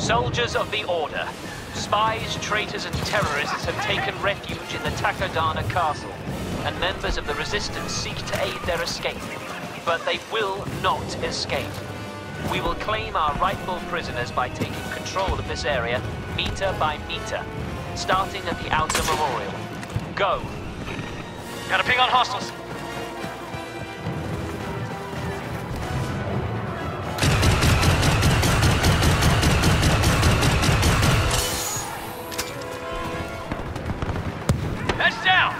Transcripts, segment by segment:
Soldiers of the Order. Spies, traitors, and terrorists have taken refuge in the Takodana castle, and members of the Resistance seek to aid their escape. But they will not escape. We will claim our rightful prisoners by taking control of this area, meter by meter, starting at the outer memorial. Go! Got a ping on hostiles. That's down!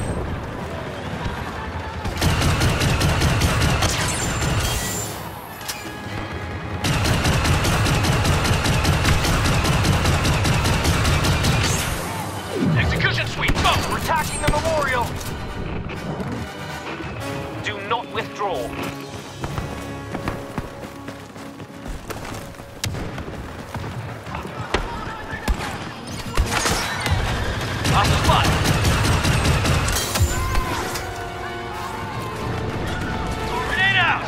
Execution suite, go! We're attacking the memorial! Do not withdraw. Hostile spot! Grenade out!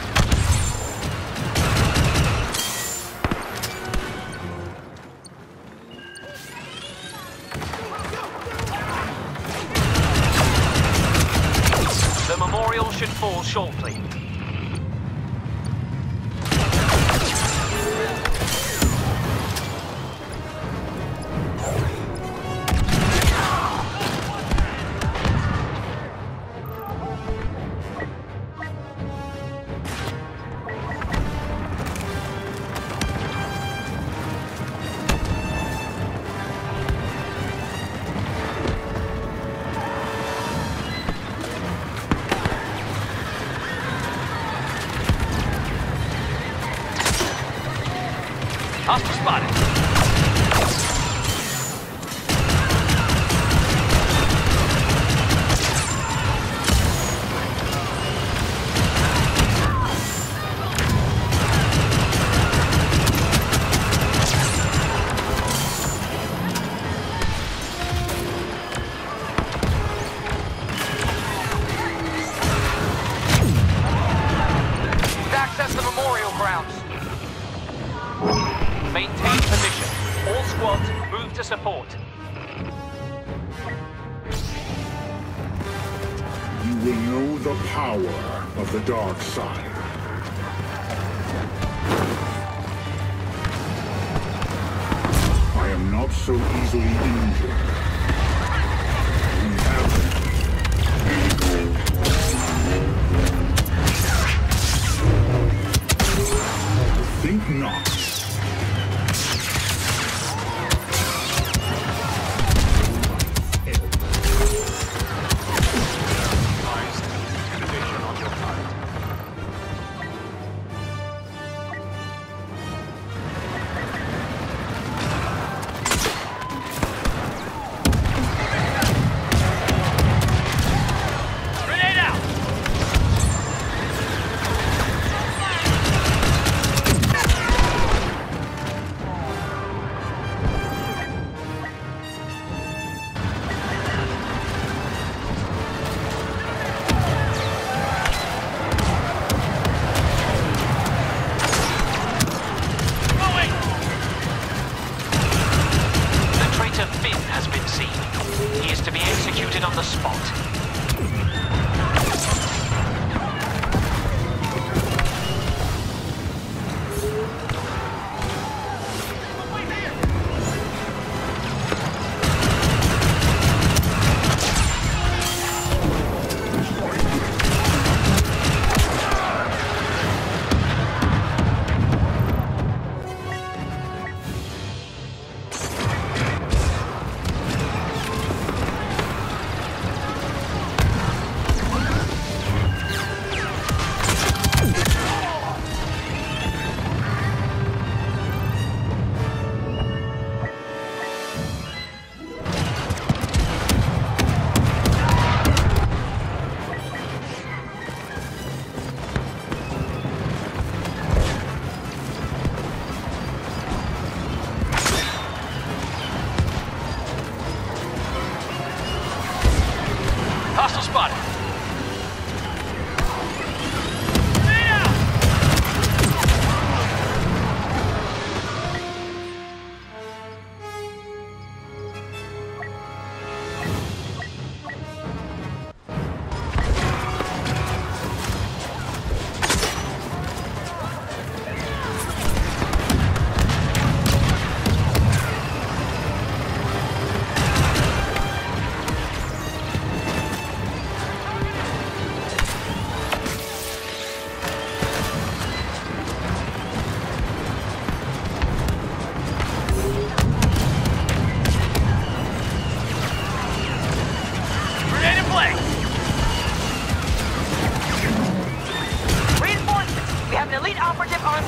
The memorial should fall shortly. Hostile spotted. Access the memorial grounds. Maintain position. All squads move to support. You will know the power of the dark side. I am not so easily injured. We have think not.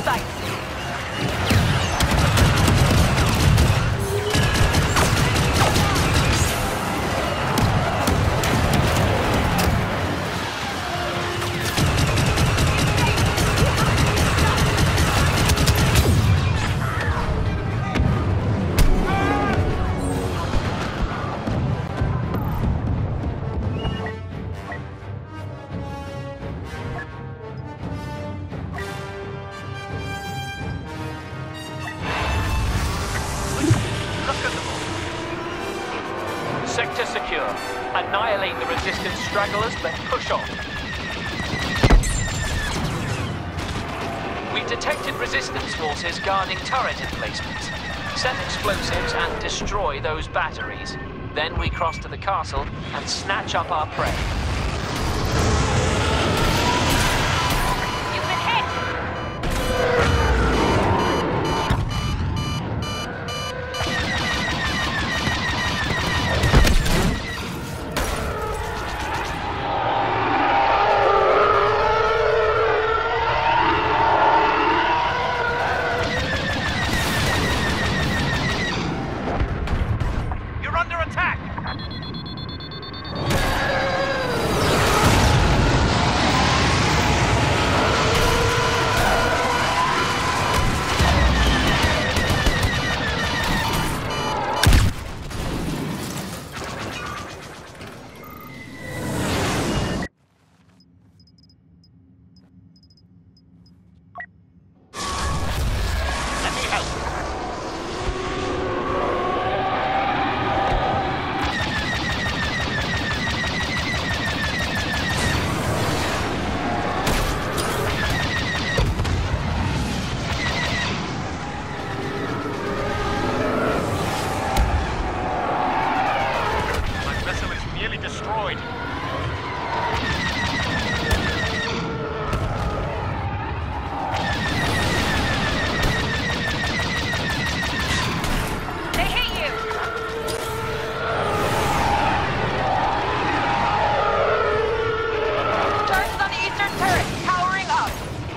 sight. Sector secure. Annihilate the resistance stragglers, then push on. We've detected resistance forces guarding turret emplacements. Set explosives and destroy those batteries. Then we cross to the castle and snatch up our prey. You've been hit! You're under attack! Let me help. My vessel is nearly destroyed. They hit you! Charges on the eastern turret, powering up.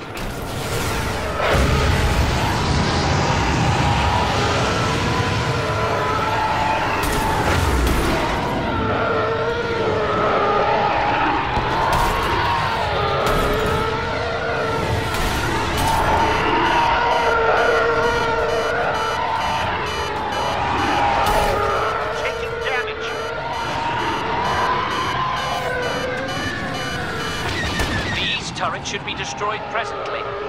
Taking damage. The east turret should be destroyed presently.